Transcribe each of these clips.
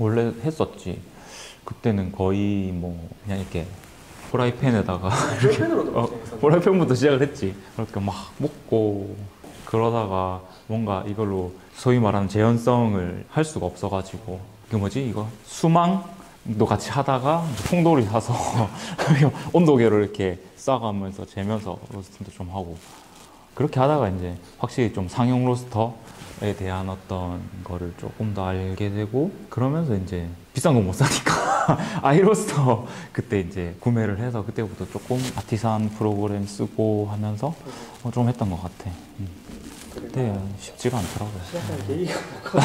원래 했었지. 그때는 거의 뭐 그냥 이렇게 프라이팬에다가 프라이팬으로도 프라이팬부터 시작을 했지. 그렇게 막 먹고 그러다가 뭔가 이걸로 소위 말하는 재현성을 할 수가 없어가지고 그 뭐지 이거 수망도 같이 하다가 통돌이 사서 온도계로 이렇게 쏴가면서 재면서 로스팅도 좀 하고 그렇게 하다가 이제 확실히 좀 상용 로스터에 대한 어떤 거를 조금 더 알게 되고 그러면서 이제 비싼 거 못 사니까 아이로스터 그때 이제 구매를 해서 그때부터 조금 아티산 프로그램 쓰고 하면서 좀 했던 것 같아. 그때 쉽지가 않더라고요. 시작한 계기가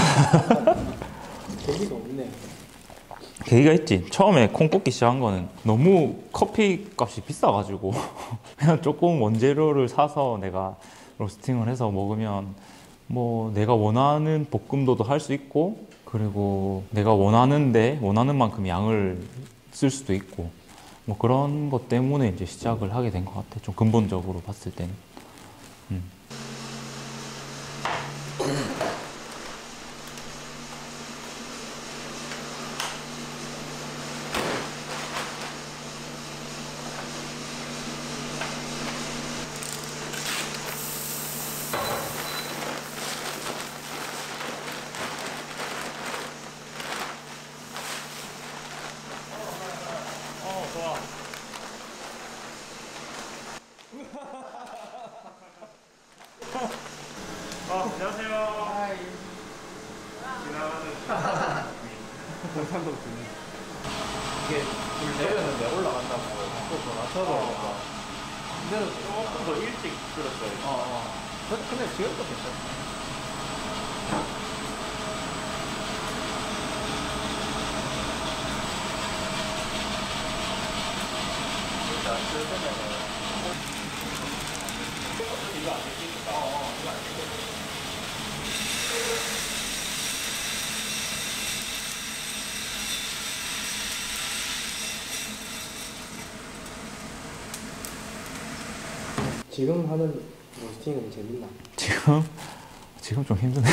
계기가 없네. 계기가 있지. 처음에 콩 뽑기 시작한 거는 너무 커피 값이 비싸가지고 그냥 조금 원재료를 사서 내가 로스팅을 해서 먹으면 뭐 내가 원하는 볶음도도 할 수 있고 그리고 내가 원하는 만큼 양을 쓸 수도 있고 뭐 그런 것 때문에 이제 시작을 하게 된 것 같아. 좀 근본적으로 봤을 때는. 안녕하세요. 지나가는 공산도 드네. 이게 물 내렸는데 올라간다고 또더 낮춰서 근데는 조금 더 일찍 들었어요. 근데 지금도 괜찮아. 일단 쓸 때는 이거 안 되니까 이거 안 되니까 지금 하는 로스팅은 재밌나? 지금 좀 힘드네.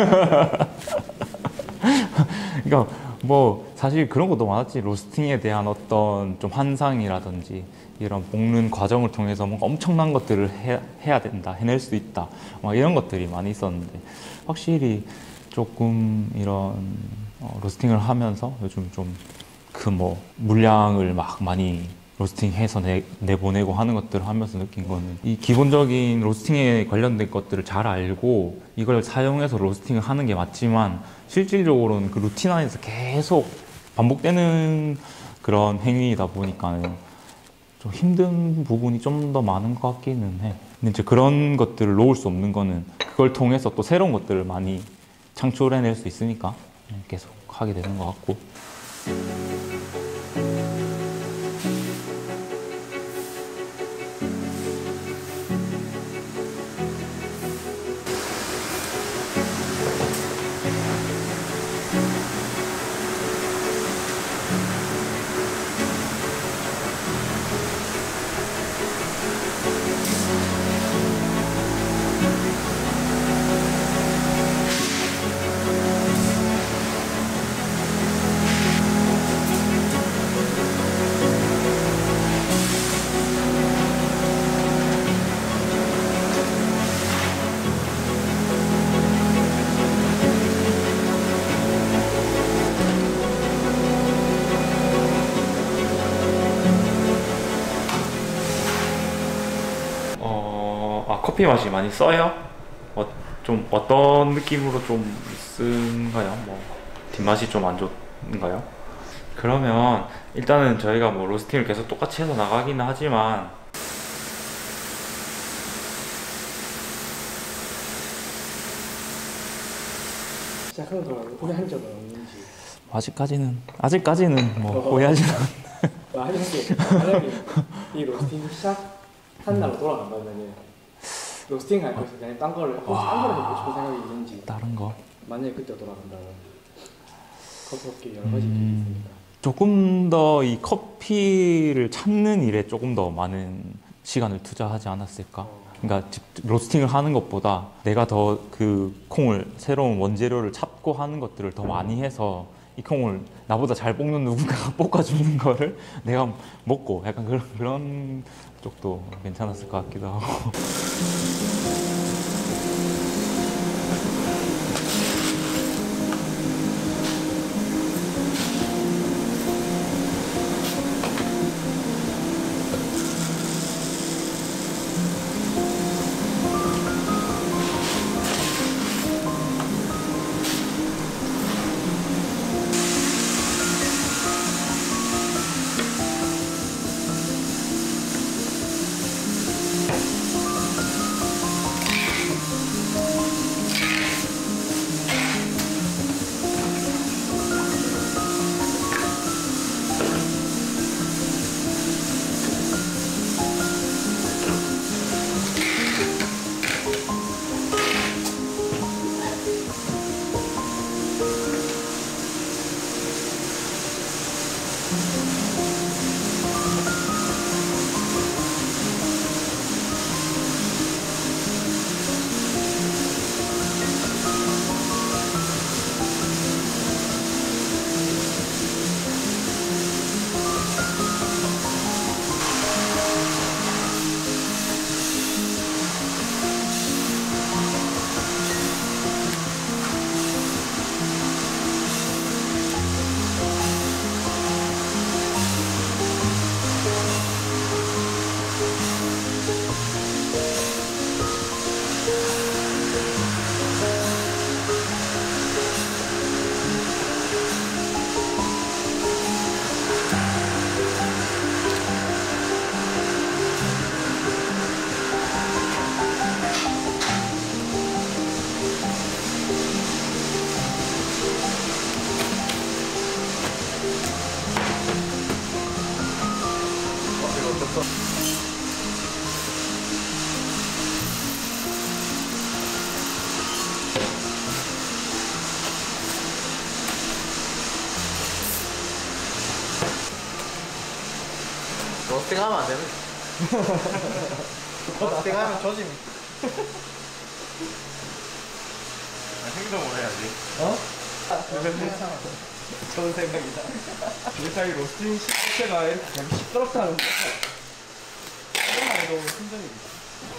그러니까 뭐 사실 그런 것도 많았지. 로스팅에 대한 어떤 좀 환상이라든지 이런 볶는 과정을 통해서 뭔가 엄청난 것들을 해야 된다, 해낼 수 있다, 막 이런 것들이 많이 있었는데 확실히 조금 이런 로스팅을 하면서 요즘 좀 그 뭐 물량을 막 많이 로스팅해서 내보내고 하는 것들을 하면서 느낀 거는 이 기본적인 로스팅에 관련된 것들을 잘 알고 이걸 사용해서 로스팅을 하는 게 맞지만 실질적으로는 그 루틴 안에서 계속 반복되는 그런 행위이다 보니까는 좀 힘든 부분이 좀 더 많은 것 같기는 해. 근데 이제 그런 것들을 놓을 수 없는 거는 그걸 통해서 또 새로운 것들을 많이 창출해낼 수 있으니까 계속 하게 되는 것 같고. 커피 맛이 많이 써요? 좀 어떤 느낌으로 좀 쓴가요? 뭐 뒷맛이 좀 안 좋은가요? 그러면 일단은 저희가 뭐 로스팅을 계속 똑같이 해서 나가기는 하지만 시작하는 동안 후회한 적은 없는지. 아직까지는 뭐 후회하지는 만약에 이 로스팅 시작한 날로 돌아간다면 로스팅 할 것이 그냥 딴 거를 해보고 싶은 생각이 있는지. 다른 거 만약에 그때 돌아간다면 커피 업계 여러 가지 일이 있으니까 조금 더 이 커피를 찾는 일에 조금 더 많은 시간을 투자하지 않았을까? 그러니까 로스팅을 하는 것보다 내가 더 그 콩을 새로운 원재료를 찾고 하는 것들을 더 많이 해서 이 콩을 나보다 잘 볶는 누군가가 볶아주는 거를 내가 먹고 약간 그런 쪽도 괜찮았을 것 같기도 하고. 로스팅 하면 안 되는. 로스팅 하면 조짐이. 행동을 해야지. 어? 좋은 생각이다. 일상이 로스팅 자체가 이렇게 그냥 시끄럽다는 거. 이것만 해도 힘듭니다.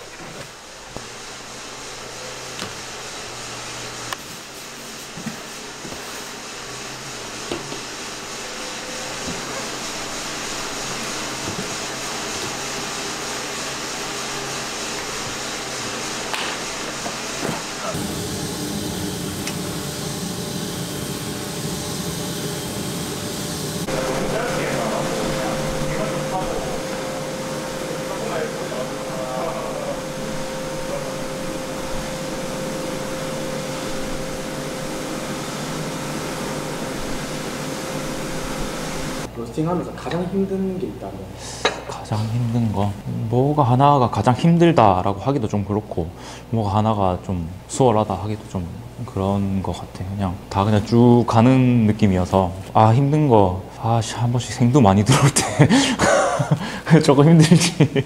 로스팅하면서 가장 힘든 게 있다면? 가장 힘든 거 뭐가 하나가 가장 힘들다라고 하기도 좀 그렇고 뭐가 하나가 좀 수월하다 하기도 좀 그런 것 같아. 그냥 다 그냥 쭉 가는 느낌이어서 아 힘든 거 아씨 한 번씩 생두 많이 들어올 때 조금 힘들지.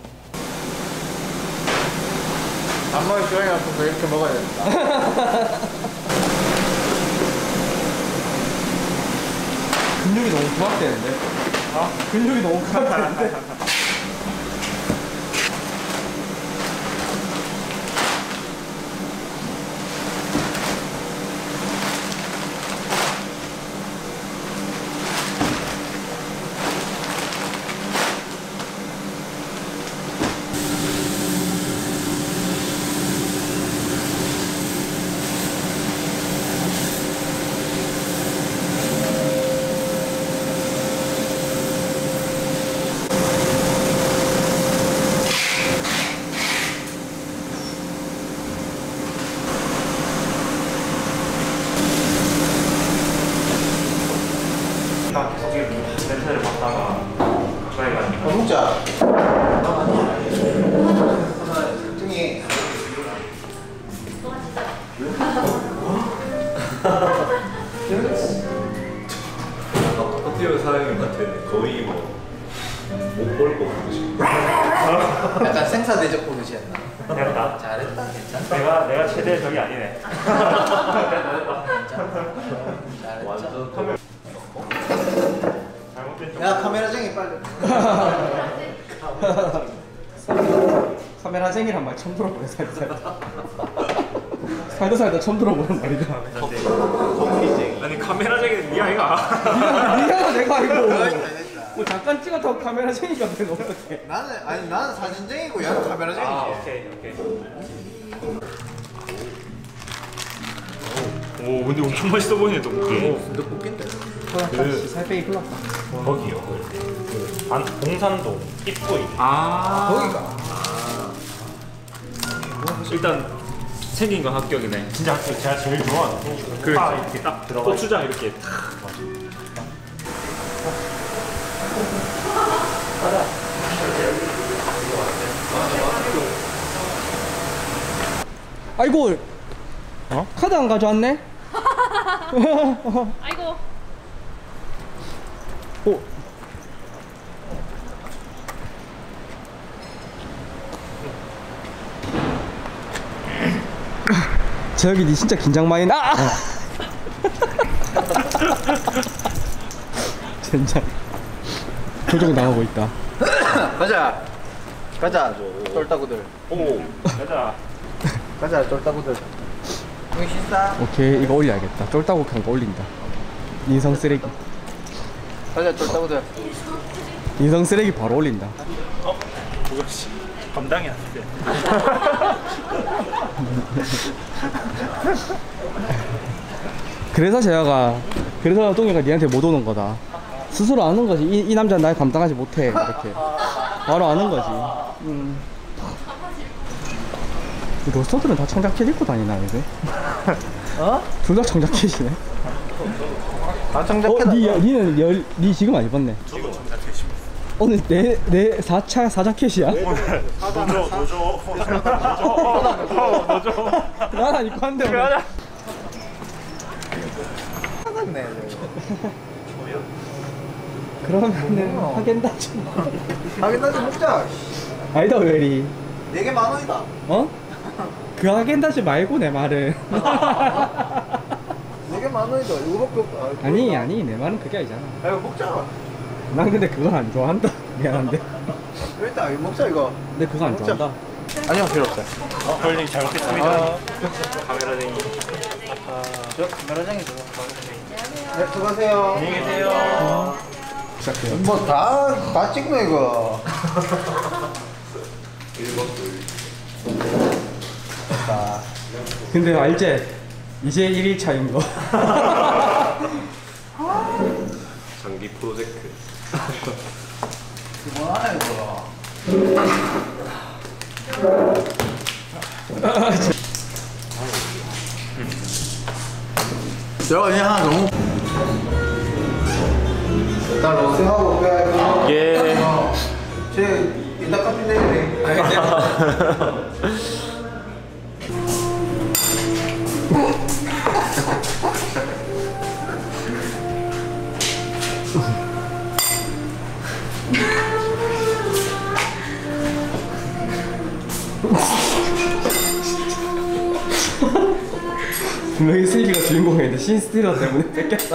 앞머리 조용히 앞서서 이렇게 먹어야 된다. 근육이 너무 부각되는데? 근육이 너무 부각되는데? 계속 이렇게 냄새를 맡다가 저희가 먹자. 중에 커티어 사장님한테 거의 뭐못 벌고 그러시. 약간 생사대접 보듯이 했나? 됐다. 잘했다. 괜찮다. 내가 최대 적이 아니네. 괜찮다. 잘했죠. 완전 야 카메라쟁이 빨리. 카메라쟁이란 말 처음 들어보네. 살다 처음 들어보는 말이다. 아니 카메라쟁이는 니 아이가. 니가 내가 알고 뭐 잠깐 찍었다고 카메라쟁이가 되면 어떡해. 나는 사진쟁이고 얘는 카메라쟁이지. 오케이. 오 근데 엄청 맛있어 보이네 떡볶이. 근데 웃긴데. 살 빼기 큰일 났다. 거기요. 봉산동 입구에. 거기가. 일단 생긴 건 합격이네. 진짜 합격. 제가 제일 좋아하는. 그 이렇게 딱 들어가. 고추장 이렇게 탁. 아이고. 카드 안 가져왔네? 아이고. 오. 재혁이 니 진짜 긴장 많이 나. 진짜 표정 당하고 있다. 가자 쫄따구들. 오 가자. 쫄따구들. 여기 식사. 오케이 이거 올려야겠다. 쫄따구 그런 거 올린다. 인성 쓰레기. 가자 쫄따구들. 인성 쓰레기 바로 올린다. 그것이 감당이 안 돼. 그래서 동이가 니한테 못 오는 거다. 스스로 아는 거지. 이 남자는 날 감당하지 못해. 이렇게 바로 아는 거지. 이 로스터들은 다 청자켓 입고 다니나 이제? 둘 다 청자켓이네. 다 청자켓. 니 지금 안 입었네. 저도 청자켓입니다. 오늘 내 4차 사자켓이야? 노조. 난 안 입고 한대 오늘. 하겠네. 그러면은 하겐다즈. 하겐다즈 먹자. 아니다 웨리. 4개 10,000원이다. 어? 그 하겐다즈 말고 내 말은. 4개 10,000원이다. 이거밖에 없다. 아니 내 말은 그게 아니잖아. 야 이거 먹자. 난 근데 그거 안 좋아한다. 미안한데. 일단 이거 먹자 이거. 근데 그거 안 좋아한다. 아니요 필요 없어요. 헐리 잘 먹겠습니다. 카메라쟁이. 저 카메라쟁이 저. 네 수고하세요. 안녕히 계세요. 시작해요. 뭐 다 찍네 이거. 근데 알지? 이제 1일차인 거. 장기 프로젝트. 뭐하네 이거. 저 그냥 하나 너무. 나 로스하고 빼야 예. 제 이따 커피 내리네. 분명히 슬기가 주인공이었는데 신스티러 때문에 뺏겼다.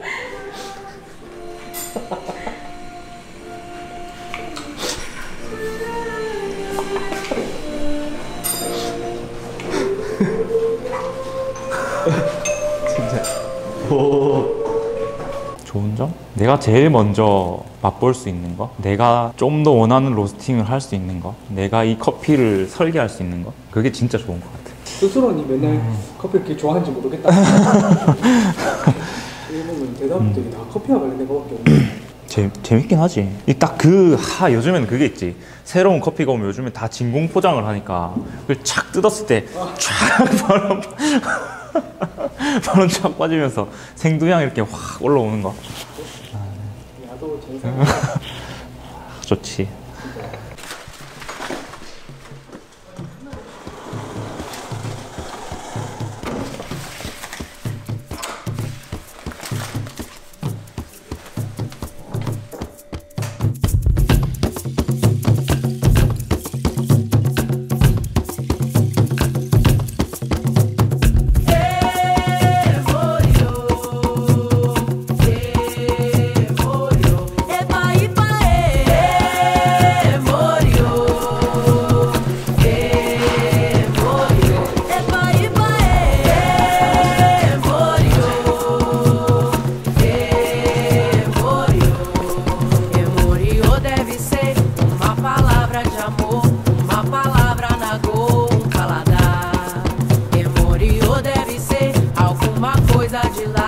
진짜. 오. 좋은 점? 내가 제일 먼저 맛볼 수 있는 거, 내가 좀 더 원하는 로스팅을 할 수 있는 거, 내가 이 커피를 설계할 수 있는 거, 그게 진짜 좋은 것 같아. 스스로는 맨날 커피 그렇게 좋아하는지 모르겠다. 일본은 대답들이 다 커피와 관련된 거밖에 없네. 재밌긴 하지. 요즘에는 그게 있지. 새로운 커피가 오면 요즘에 다 진공 포장을 하니까 그걸 착 뜯었을 때 촥 바로 촥 빠지면서 생두향 이렇게 확 올라오는 거. 나도 재밌어. 좋지. of July.